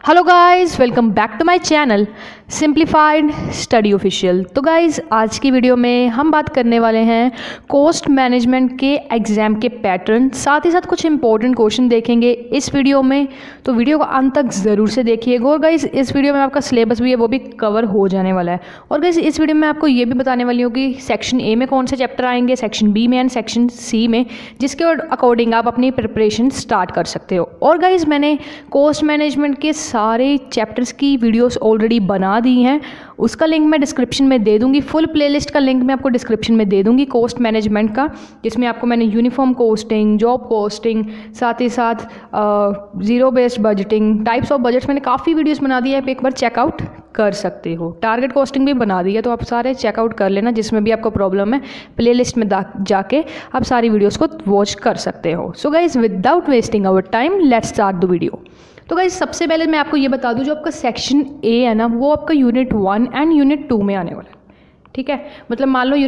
Hello guys, welcome back to my channel simplified study official. तो guys, आज की video में हम बात करने वाले हैं कॉस्ट मैनेजमेंट के एग्ज़ाम के पैटर्न, साथ ही साथ कुछ इंपॉर्टेंट क्वेश्चन देखेंगे इस वीडियो में। तो वीडियो को अंत तक ज़रूर से देखिएगा। और गाइस, इस वीडियो में आपका सिलेबस भी है, वो भी कवर हो जाने वाला है। और गाइस, इस वीडियो में आपको ये भी बताने वाली हूँ कि सेक्शन ए में कौन से चैप्टर आएंगे, सेक्शन बी में एंड सेक्शन सी में, जिसके अकॉर्डिंग आप अपनी प्रिपरेशन स्टार्ट कर सकते हो। और गाइस, मैंने कॉस्ट मैनेजमेंट के सारे चैप्टर्स की वीडियोस ऑलरेडी बना दी हैं, उसका लिंक मैं डिस्क्रिप्शन में दे दूंगी। फुल प्लेलिस्ट का लिंक मैं आपको डिस्क्रिप्शन में दे दूंगी कॉस्ट मैनेजमेंट का, जिसमें आपको मैंने यूनिफॉर्म कॉस्टिंग, जॉब कॉस्टिंग, साथ ही साथ zero based budgeting, types of budgets, मैंने काफ़ी वीडियोस बना दी है, आप एक बार चेकआउट कर सकते हो। टारगेट कॉस्टिंग भी बना दी है, तो आप सारे चेकआउट कर लेना, जिसमें भी आपको प्रॉब्लम है प्लेलिस्ट में जाके आप सारी वीडियोस को वॉच कर सकते हो। So guys, without wasting our time, let's start the video. तो गाइस, सबसे पहले मैं आपको ये बता दूं, जो आपका सेक्शन ए है ना, वो आपका यूनिट 1 एंड यूनिट 2 में आने वाला है। ठीक है, मतलब मान लो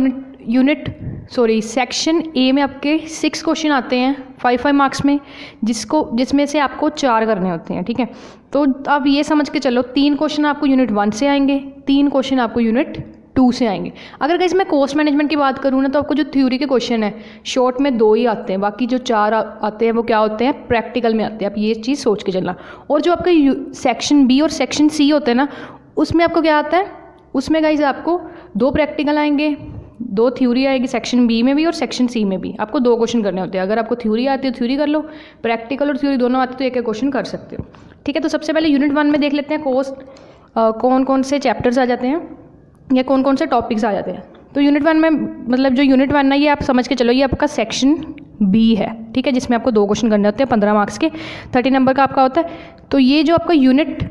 सेक्शन ए में आपके 6 क्वेश्चन आते हैं 5 मार्क्स में, जिसमें से आपको 4 करने होते हैं। ठीक है, तो अब ये समझ के चलो 3 क्वेश्चन आपको यूनिट 1 से आएंगे, 3 क्वेश्चन आपको यूनिट 2 से आएंगे। अगर गाइस मैं कॉस्ट मैनेजमेंट की बात करूँ ना, तो आपको जो थ्योरी के क्वेश्चन है शॉर्ट में 2 ही आते हैं, बाकी जो 4 आते हैं वो क्या होते हैं, प्रैक्टिकल में आते हैं। आप ये चीज़ सोच के चलना। और जो आपका सेक्शन बी और सेक्शन सी होते हैं ना, उसमें आपको क्या आता है, उसमें गाइस आपको 2 प्रैक्टिकल आएंगे, 2 थ्योरी आएगी सेक्शन बी में भी और सेक्शन सी में भी। आपको 2 क्वेश्चन करने होते हैं। अगर आपको थ्योरी आती है तो थ्योरी कर लो, प्रैक्टिकल और थ्योरी दोनों आती है तो एक क्वेश्चन कर सकते हो। ठीक है, तो सबसे पहले यूनिट 1 में देख लेते हैं कॉस्ट कौन कौन से चैप्टर्स आ जाते हैं या कौन कौन से टॉपिक्स आ जाते हैं। तो यूनिट 1 में, मतलब जो यूनिट 1 है, ये आप समझ के चलो, ये आपका सेक्शन बी है। ठीक है, जिसमें आपको 2 क्वेश्चन करने होते हैं 15 मार्क्स के, 30 नंबर का आपका होता है। तो ये जो आपका यूनिट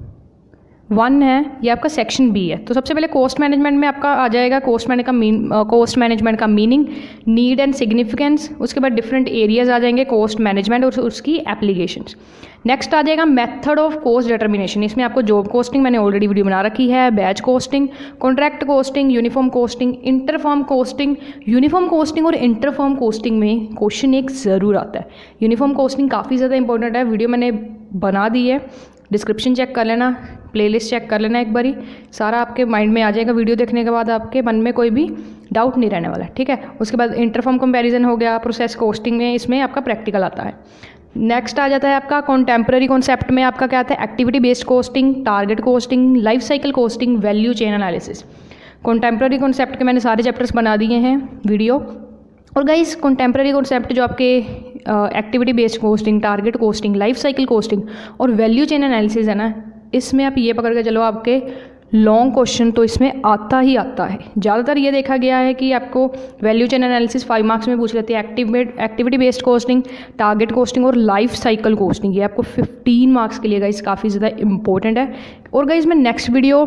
1 है, ये आपका सेक्शन बी है। तो सबसे पहले कॉस्ट मैनेजमेंट में आपका आ जाएगा कॉस्ट मैनेजमेंट का मीनिंग, नीड एंड सिग्निफिकेंस। उसके बाद डिफरेंट एरियाज आ जाएंगे कॉस्ट मैनेजमेंट और उसकी एप्लीकेशंस। नेक्स्ट आ जाएगा मेथड ऑफ कॉस्ट डिटर्मिनेशन। इसमें आपको जॉब कॉस्टिंग मैंने ऑलरेडी वीडियो बना रखी है, batch costing, contract costing, uniform costing, interform costing. Uniform costing और इंटरफॉर्म कॉस्टिंग में क्वेश्चन एक ज़रूर आता है। यूनिफॉर्म कॉस्टिंग काफ़ी ज़्यादा इंपॉर्टेंट है, वीडियो मैंने बना दी है, डिस्क्रिप्शन चेक कर लेना, प्लेलिस्ट चेक कर लेना एक बारी, सारा आपके माइंड में आ जाएगा। वीडियो देखने के बाद आपके मन में कोई भी डाउट नहीं रहने वाला। ठीक है, उसके बाद इंटरफॉर्म कंपैरिजन हो गया, प्रोसेस कॉस्टिंग में इसमें आपका प्रैक्टिकल आता है। नेक्स्ट आ जाता है आपका कॉन्टेम्प्रेरी कॉन्सेप्ट में आपका क्या आता है, activity based costing, target costing, life cycle costing, value chain analysis. Contemporary concept के मैंने सारे चैप्टर्स बना दिए हैं वीडियो। और गाइस, कॉन्टेम्प्रेरी कॉन्सेप्ट जो आपके activity based costing, target costing, life cycle costing और वैल्यू चेन एनालिसिस है ना, इसमें आप ये पकड़ के चलो, आपके लॉन्ग क्वेश्चन तो इसमें आता ही आता है। ज़्यादातर ये देखा गया है कि आपको वैल्यू चेन एनालिसिस 5 मार्क्स में पूछ लेते हैं, activity based costing, target costing और लाइफ साइकिल कॉस्टिंग, ये आपको 15 मार्क्स के लिए गाइस काफ़ी ज़्यादा इंपॉर्टेंट है। और गाइस, मैं नेक्स्ट वीडियो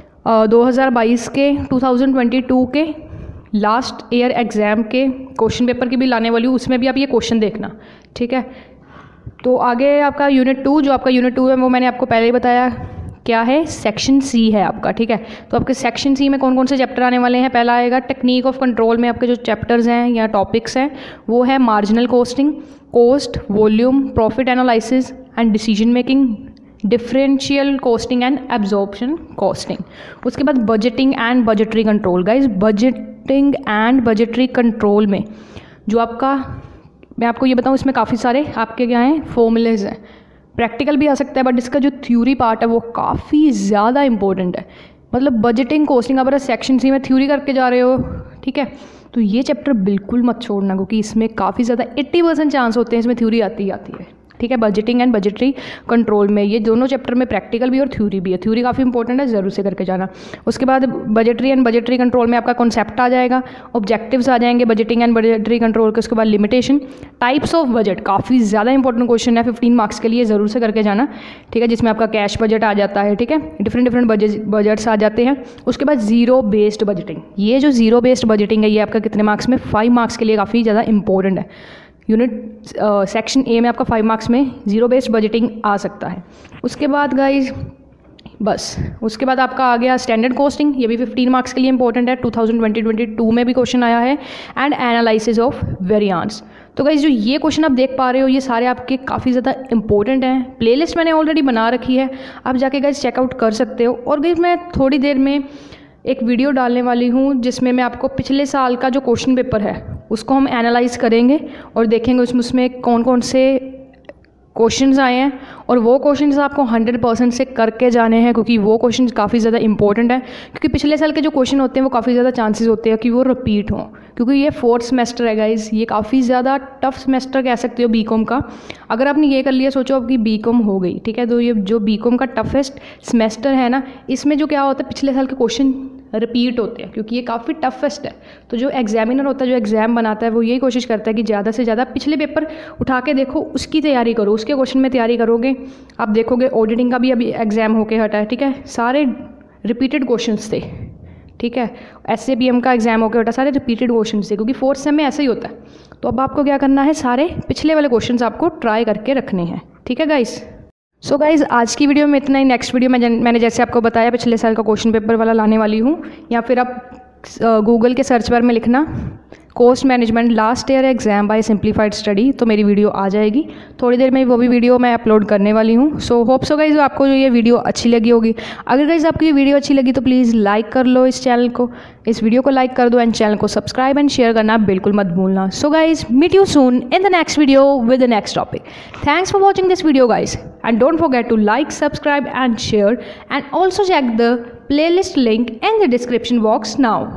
2022 के 2022 के लास्ट ईयर एग्ज़ाम के क्वेश्चन पेपर की भी लाने वाली हूँ, उसमें भी आप ये क्वेश्चन देखना। ठीक है, तो आगे आपका यूनिट 2, जो आपका यूनिट 2 है वो मैंने आपको पहले ही बताया क्या है, सेक्शन सी है आपका। ठीक है, तो आपके सेक्शन सी में कौन कौन से चैप्टर आने वाले हैं। पहला आएगा टेक्निक ऑफ कंट्रोल में आपके जो चैप्टर्स हैं या टॉपिक्स हैं वो है marginal costing, cost, volume, profit analysis and decision making, differential costing and absorption costing. उसके बाद budgeting and budgetary control. Guys, budgeting and budgetary control में जो आपका, मैं आपको ये बताऊँ, इसमें काफ़ी सारे आपके क्या हैं, फॉर्मूलेज हैं। प्रैक्टिकल भी आ सकता है, बट इसका जो थ्योरी पार्ट है वो काफ़ी ज़्यादा इंपॉर्टेंट है। मतलब बजटिंग कॉस्टिंग, अगर सेक्शन सी में थ्योरी करके जा रहे हो, ठीक है, तो ये चैप्टर बिल्कुल मत छोड़ना, क्योंकि इसमें काफ़ी ज़्यादा 80% चांस होते हैं इसमें थ्योरी आती ही आती है। ठीक है, बजटिंग एंड बजटरी कंट्रोल में ये दोनों चैप्टर में प्रैक्टिकल भी और थ्योरी भी है। थ्योरी काफ़ी इंपॉर्टेंट है, ज़रूर से करके जाना। उसके बाद बजटरी एंड बजटरी कंट्रोल में आपका कॉन्सेप्ट आ जाएगा, ऑब्जेक्टिव्स आ जाएंगे बजटिंग एंड बजटरी कंट्रोल के। उसके बाद लिमिटेशन, टाइप्स ऑफ बजट, काफ़ी ज़्यादा इंपॉर्टेंट क्वेश्चन है, 15 मार्क्स के लिए, ज़रूर से करके जाना। ठीक है, जिसमें आपका कैश बजट आ जाता है। ठीक है, डिफरेंट बजट्स आ जाते हैं। उसके बाद जीरो बेस्ड बजटिंग, ये जो जीरो बेस्ड बजटिंग है ये आपका कितने मार्क्स में, 5 मार्क्स के लिए काफ़ी ज़्यादा इंपॉर्टेंट है। यूनिट सेक्शन ए में आपका 5 मार्क्स में जीरो बेस्ड बजटिंग आ सकता है। उसके बाद गाइज बस। उसके बाद आपका आ गया स्टैंडर्ड कॉस्टिंग, ये भी 15 मार्क्स के लिए इंपॉर्टेंट है, 2020-22 में भी क्वेश्चन आया है, एंड एनालिसिस ऑफ वेरिएंस। तो गाइस जो ये क्वेश्चन आप देख पा रहे हो ये सारे आपके काफ़ी ज़्यादा इंपॉर्टेंट हैं। प्लेलिस्ट मैंने ऑलरेडी बना रखी है, आप जाके गाइस चेकआउट कर सकते हो। और गाइस मैं थोड़ी देर में एक वीडियो डालने वाली हूँ जिसमें मैं आपको पिछले साल का जो क्वेश्चन पेपर है उसको हम एनालाइज करेंगे और देखेंगे उसमें कौन कौन से क्वेश्चंस आए हैं, और वो क्वेश्चंस आपको 100% से करके जाने हैं, क्योंकि वो क्वेश्चंस काफ़ी ज़्यादा इंपॉर्टेंट है। क्योंकि पिछले साल के जो क्वेश्चन होते हैं वो काफ़ी ज़्यादा चांसेस होते हैं कि वो रिपीट हों, क्योंकि ये 4th सेमेस्टर है गाइस, ये काफ़ी ज़्यादा टफ सेमेस्टर कह सकते हो बीकॉम का। अगर आपने ये कर लिया, सोचो आपकी बीकॉम हो गई, ठीक है, तो ये जो बीकॉम का टफेस्ट सेमेस्टर है ना, इसमें जो क्या होता है पिछले साल के क्वेश्चन रिपीट होते हैं, क्योंकि ये काफ़ी टफेस्ट है। तो जो एग्जामिनर होता है, जो एग्ज़ाम बनाता है, वो यही कोशिश करता है कि ज़्यादा से ज़्यादा पिछले पेपर उठा के देखो, उसकी तैयारी करो, उसके क्वेश्चन में तैयारी करोगे। आप देखोगे ऑडिटिंग का भी अभी एग्ज़ाम होके हटा है, ठीक है, सारे रिपीटेड क्वेश्चंस थे, ठीक है, SAPM का एग्ज़ाम होके हटा, सारे रिपीटेड क्वेश्चंस थे, क्योंकि 4th सेम में ऐसा ही होता है। तो अब आपको क्या करना है, सारे पिछले वाले क्वेश्चंस आपको ट्राई करके रखने हैं, ठीक है गाइस। सो गाइज़ आज की वीडियो में इतना ही। नेक्स्ट वीडियो में मैंने जैसे आपको बताया पिछले साल का क्वेश्चन पेपर वाला लाने वाली हूँ, या फिर आप गूगल के सर्च बार में लिखना cost management last year exam by simplified study, तो मेरी वीडियो आ जाएगी। थोड़ी देर में वो भी वीडियो मैं अपलोड करने वाली हूँ। सो होप सो गाइज़ आपको जो ये वीडियो अच्छी लगी होगी। अगर गाइज़ आपको ये वीडियो अच्छी लगी तो प्लीज़ लाइक कर लो इस चैनल को, इस वीडियो को लाइक कर दो, एंड चैनल को सब्सक्राइब एंड शेयर करना बिल्कुल मत भूलना। So guys meet you soon in the next video with the next topic. Thanks for watching this video guys, and don't forget to like, subscribe and share, and also check the playlist link in the description box now.